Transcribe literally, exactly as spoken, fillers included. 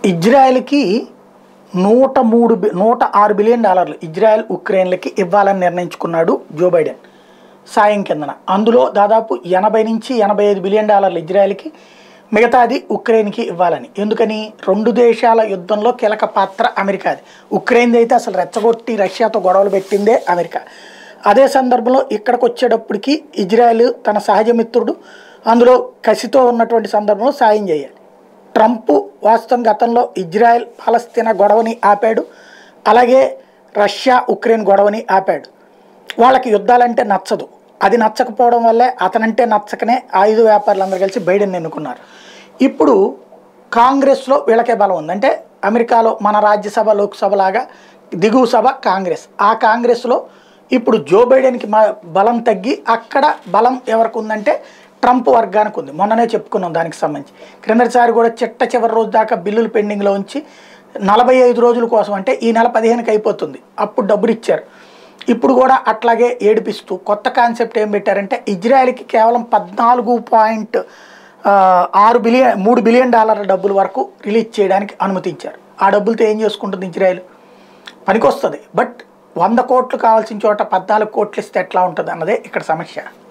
ఇజ్రాయెల్కి నూట మూడు నూట ఆరు బిలియన్ డాలర్లు ఇజ్రాయెల్ ఉక్రెయిన్లకి ఇవ్వాలని నిర్ణయించుకున్నాడు జో బైడెన్ సాయం కిందన. అందులో దాదాపు ఎనభై నుంచి ఎనభై ఐదు బిలియన్ డాలర్లు ఇజ్రాయెల్కి, మిగతాది ఉక్రెయిన్కి ఇవ్వాలని. ఎందుకని? రెండు దేశాల యుద్ధంలో కీలక పాత్ర అమెరికాది. ఉక్రెయిన్ది అయితే అసలు రెచ్చగొట్టి రష్యాతో గొడవలు పెట్టిందే అమెరికా. అదే సందర్భంలో ఇక్కడికి వచ్చేటప్పటికి ఇజ్రాయెల్ తన సహజ మిత్రుడు, అందులో కసితో ఉన్నటువంటి సందర్భంలో సాయం చేయాలి. ట్రంప్ వాస్తవం గతంలో ఇజ్రాయెల్ పాలస్తీనా గొడవని ఆపాడు, అలాగే రష్యా ఉక్రెయిన్ గొడవని ఆపాడు. వాళ్ళకి యుద్ధాలంటే నచ్చదు. అది నచ్చకపోవడం వల్లే అతనంటే నచ్చకనే ఆయుధ వ్యాపారులందరూ కలిసి బైడెన్ ఎన్నుకున్నారు. ఇప్పుడు కాంగ్రెస్లో వీళ్ళకే బలం ఉంది. అంటే అమెరికాలో మన రాజ్యసభ లోక్సభ లాగా దిగువ సభ కాంగ్రెస్. ఆ కాంగ్రెస్లో ఇప్పుడు జో బైడెన్కి బలం తగ్గి అక్కడ బలం ఎవరికి ఉందంటే ట్రంప్ వర్గానికి ఉంది. మొన్ననే చెప్పుకున్నాం దానికి సంబంధించి. క్రిందటిసారి కూడా చిట్ట చివరి రోజు దాకా బిల్లులు పెండింగ్లో ఉంచి నలభై ఐదు రోజుల కోసం, అంటే ఈ నెల పదిహేనుకి అయిపోతుంది, అప్పుడు డబ్బులు ఇచ్చారు. ఇప్పుడు కూడా అట్లాగే ఏడిపిస్తూ కొత్త కాన్సెప్ట్ ఏం పెట్టారంటే ఇజ్రాయెల్కి కేవలం పద్నాలుగు పాయింట్ ఆరు బిలియన్ మూడు బిలియన్ డాలర్ల డబ్బుల వరకు రిలీజ్ చేయడానికి అనుమతించారు. ఆ డబ్బులతో ఏం చేసుకుంటుంది ఇజ్రాయెల్? పనికొస్తుంది. బట్ వంద కోట్లు కావాల్సిన చోట పద్నాలుగు కోట్లు ఇస్తే ఎట్లా ఉంటుంది అన్నదే ఇక్కడ సమస్య.